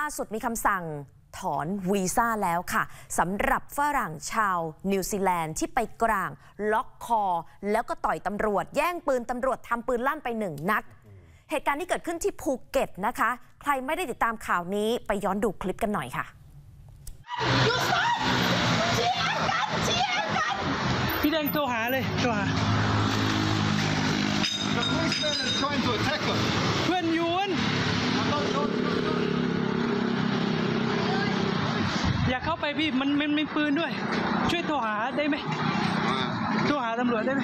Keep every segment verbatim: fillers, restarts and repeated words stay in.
สุดมีคำสั่งถอนวีซ่าแล้วค่ะสำหรับฝรั่งชาวนิวซีแลนด์ที่ไปกลางล็อกคอแล้วก็ต่อยตำรวจแย่งปืนตำรวจทำปืนลั่นไปหนึ่งนัดเหตุการณ์ที่เกิดขึ้นที่ภูเก็ตนะคะใครไม่ได้ติดตามข่าวนี้ไปย้อนดูคลิปกันหน่อยค่ะพี่แดงโทรหาเลยโทรหาเพื่อนยวนอยากเข้าไปพี่มันมันมีปืนด้วยช่วยโทรหาได้ไหมโทรหาตำรวจได้ไหม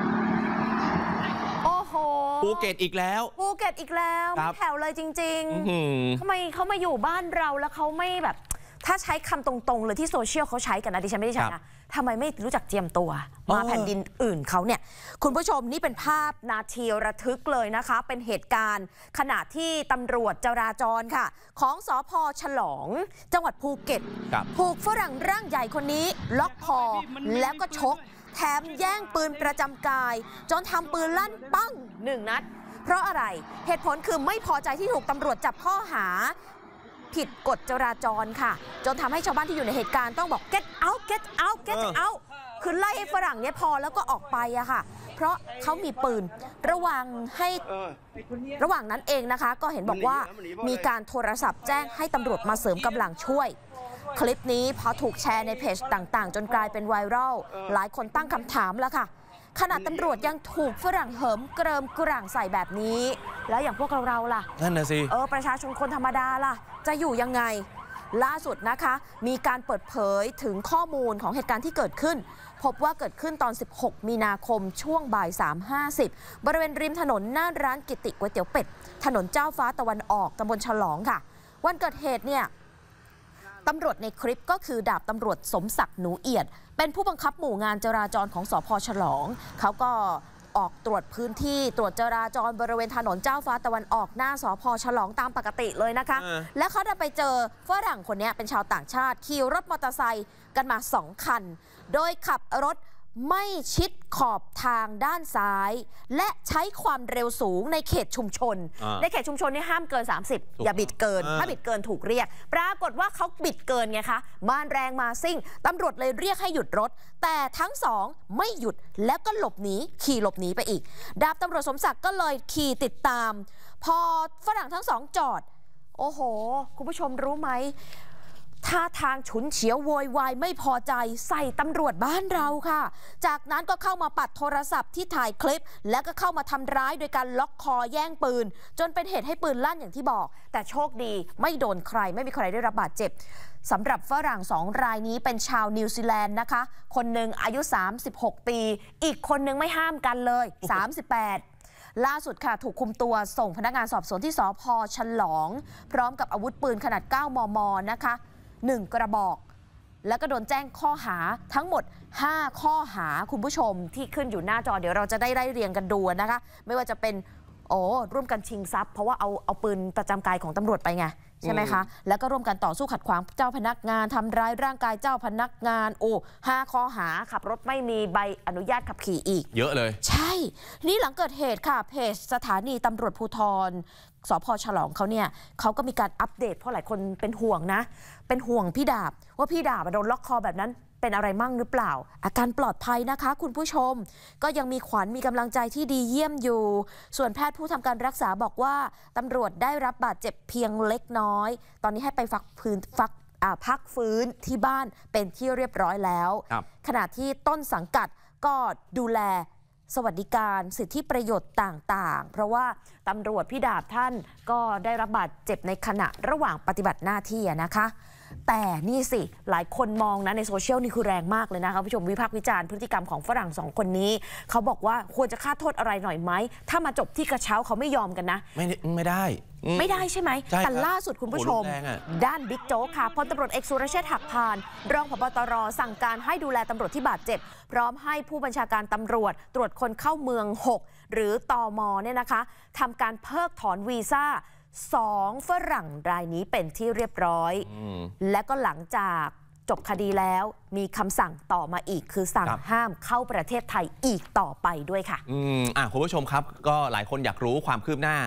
โอ้โหภูเก็ตอีกแล้วภูเก็ตอีกแล้วไม่แถวเลยจริงๆทำไมเขามาอยู่บ้านเราแล้วเขาไม่แบบถ้าใช้คำตรงๆเลยที่โซเชียลเขาใช้กันนะดิฉันไม่ได้ใช้นะทำไมไม่รู้จักเจียมตัวมาแผ่นดินอื่นเขาเนี่ยคุณผู้ชมนี่เป็นภาพนาทีระทึกเลยนะคะเป็นเหตุการณ์ขณะที่ตำรวจจราจรค่ะของสภ.ฉลองจังหวัดภูเก็ตถูกฝรั่งร่างใหญ่คนนี้ล็อกคอแล้วก็ชกแถมแย่งปืนประจำกายจนทำปืนลั่นปั้งหนึ่งนัดเพราะอะไรเหตุผลคือไม่พอใจที่ถูกตำรวจจับข้อหาผิดกฎจราจรค่ะจนทำให้ชาวบ้านที่อยู่ในเหตุการณ์ต้องบอก get out get out get out คือไล่ฝรั่งเนี้ยพอแล้วก็ออกไปอะค่ะเพราะเขามีปืนระหว่างให้ระหว่างนั้นเองนะคะก็เห็นบอกว่ามีการโทรศัพท์แจ้งให้ตำรวจมาเสริมกำลังช่วยคลิปนี้พอถูกแชร์ในเพจต่างๆจนกลายเป็นไวรัลหลายคนตั้งคำถามแล้วค่ะขณะตำรวจยังถูกฝรั่งเหิมเกริมกร่างใส่แบบนี้แล้วอย่างพวกเราเราล่ะนั่นน่ะสิเออประชาชนคนธรรมดาล่ะจะอยู่ยังไงล่าสุดนะคะมีการเปิดเผยถึงข้อมูลของเหตุการณ์ที่เกิดขึ้นพบว่าเกิดขึ้นตอนสิบหกมีนาคมช่วงบ่าย สามห้าสิบ บริเวณริมถนนหน้าร้านกิติก๋วยเตี๋ยวเป็ดถนนเจ้าฟ้าตะวันออกตำบลฉลองค่ะวันเกิดเหตุเนี่ยตำรวจในคลิปก็คือดาบตำรวจสมศักดิ์หนูเอียดเป็นผู้บังคับหมู่งานจราจรของสภ.ฉลองเขาก็ออกตรวจพื้นที่ตรวจจราจรบริเวณถนนเจ้าฟ้าตะวันออกหน้าสภ.ฉลองตามปกติเลยนะคะและเขาได้ไปเจอฝรั่งคนนี้เป็นชาวต่างชาติขี่รถมอเตอร์ไซค์กันมาสองคันโดยขับรถไม่ชิดขอบทางด้านซ้ายและใช้ความเร็วสูงในเขตชุมชนในเขตชุมชนนี่ห้ามเกินสามสิบอย่าบิดเกินถ้าบิดเกินถูกเรียกปรากฏว่าเขาบิดเกินไงคะมาแรงมาซิ่งตำรวจเลยเรียกให้หยุดรถแต่ทั้งสองไม่หยุดแล้วก็หลบหนีขี่หลบหนีไปอีกดาบตำรวจสมศักดิ์ก็เลยขี่ติดตามพอฝรั่งทั้งสองจอดโอ้โหคุณผู้ชมรู้ไหมท่าทางฉุนเฉียวโวยวายไม่พอใจใส่ตำรวจบ้านเราค่ะจากนั้นก็เข้ามาปัดโทรศัพท์ที่ถ่ายคลิปแล้วก็เข้ามาทำร้ายโดยการล็อกคอแย่งปืนจนเป็นเหตุให้ปืนลั่นอย่างที่บอกแต่โชคดีไม่โดนใครไม่มีใครได้รับบาดเจ็บสำหรับฝรั่งสองรายนี้เป็นชาวนิวซีแลนด์นะคะคนหนึ่งอายุสามสิบหกปีอีกคนหนึ่งไม่ห้ามกันเลยสามสิบแปดล่าสุดค่ะถูกคุมตัวส่งพนักงานสอบสวนที่สภ.ฉลองพร้อมกับอาวุธปืนขนาดเก้ามม.นะคะหนึ่งกระบอกแล้วก็โดนแจ้งข้อหาทั้งหมดห้าข้อหาคุณผู้ชมที่ขึ้นอยู่หน้าจอเดี๋ยวเราจะได้ไล่เรียงกันดูนะคะไม่ว่าจะเป็นโอ้ร่วมกันชิงทรัพย์เพราะว่าเอาเอาปืนประจำกายของตำรวจไปไงใช่ไหมคะแล้วก็ร่วมกันต่อสู้ขัดขวางเจ้าพนักงานทำร้ายร่างกายเจ้าพนักงานโอ้ห้าข้อหาขับรถไม่มีใบอนุญาตขับขี่อีกเยอะเลยใช่นี่หลังเกิดเหตุค่ะเพจสถานีตำรวจภูธรสภ.ฉลองเขาเนี่ยเขาก็มีการอัปเดตเพราะหลายคนเป็นห่วงนะเป็นห่วงพี่ดาบว่าพี่ดาบโดนล็อกคอแบบนั้นเป็นอะไรมั่งหรือเปล่าอาการปลอดภัยนะคะคุณผู้ชมก็ยังมีขวัญมีกำลังใจที่ดีเยี่ยมอยู่ส่วนแพทย์ผู้ทำการรักษาบอกว่าตำรวจได้รับบาดเจ็บเพียงเล็กน้อยตอนนี้ให้ไปฟักพื้นฟักพักฟื้นที่บ้านเป็นที่เรียบร้อยแล้วขณะที่ต้นสังกัดก็ดูแลสวัสดิการสิทธิประโยชน์ต่างๆเพราะว่าตำรวจพี่ดาบท่านก็ได้รับบาดเจ็บในขณะระหว่างปฏิบัติหน้าที่นะคะแต่นี่สิหลายคนมองนะในโซเชียลนี่คือแรงมากเลยนะคะผู้ชมวิพากษ์วิจารณ์พฤติกรรมของฝรั่งสองคนนี้เขาบอกว่าควรจะฆ่าโทษอะไรหน่อยไหมถ้ามาจบที่กระเช้าเขาไม่ยอมกันนะไม่ไม่ได้ไม่ได้ใช่ไหมแต่ล่าสุดคุณผู้ชมด้านบิ๊กโจ๊กค่ะพลตำรวจเอกสุรเชษฐ์หักพานรองผบ.ตร.สั่งการให้ดูแลตำรวจที่บาดเจ็บพร้อมให้ผู้บัญชาการตำรวจตรวจคนเข้าเมืองหกหรือตม.เนี่ยนะคะทำการเพิกถอนวีซ่าสองฝรั่งรายนี้เป็นที่เรียบร้อยและก็หลังจากจบคดีแล้วมีคำสั่งต่อมาอีกคือสั่งห้ามเข้าประเทศไทยอีกต่อไปด้วยค่ะอืมอ่ะคุณผู้ชมครับก็หลายคนอยากรู้ความคืบหน้า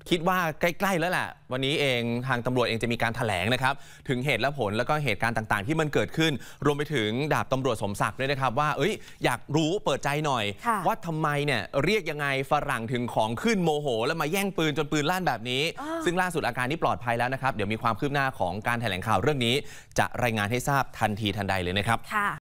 คิดว่าใกล้ๆแล้วแหละวันนี้เองทางตำรวจเองจะมีการแถลงนะครับถึงเหตุและผลแล้วก็เหตุการณ์ต่างๆที่มันเกิดขึ้นรวมไปถึงดาบตำรวจสมศักดิ์ด้วยนะครับว่าเอ้ยอยากรู้เปิดใจหน่อยว่าทำไมเนี่ยเรียกยังไงฝรั่งถึงของขึ้นโมโหแล้วมาแย่งปืนจนปืนลั่นแบบนี้ซึ่งล่าสุดอาการนี้ปลอดภัยแล้วนะครับเดี๋ยวมีความคืบหน้าของการแถลงข่าวเรื่องนี้จะรายงานให้ทราบทันทีทันใดเลยนะครับ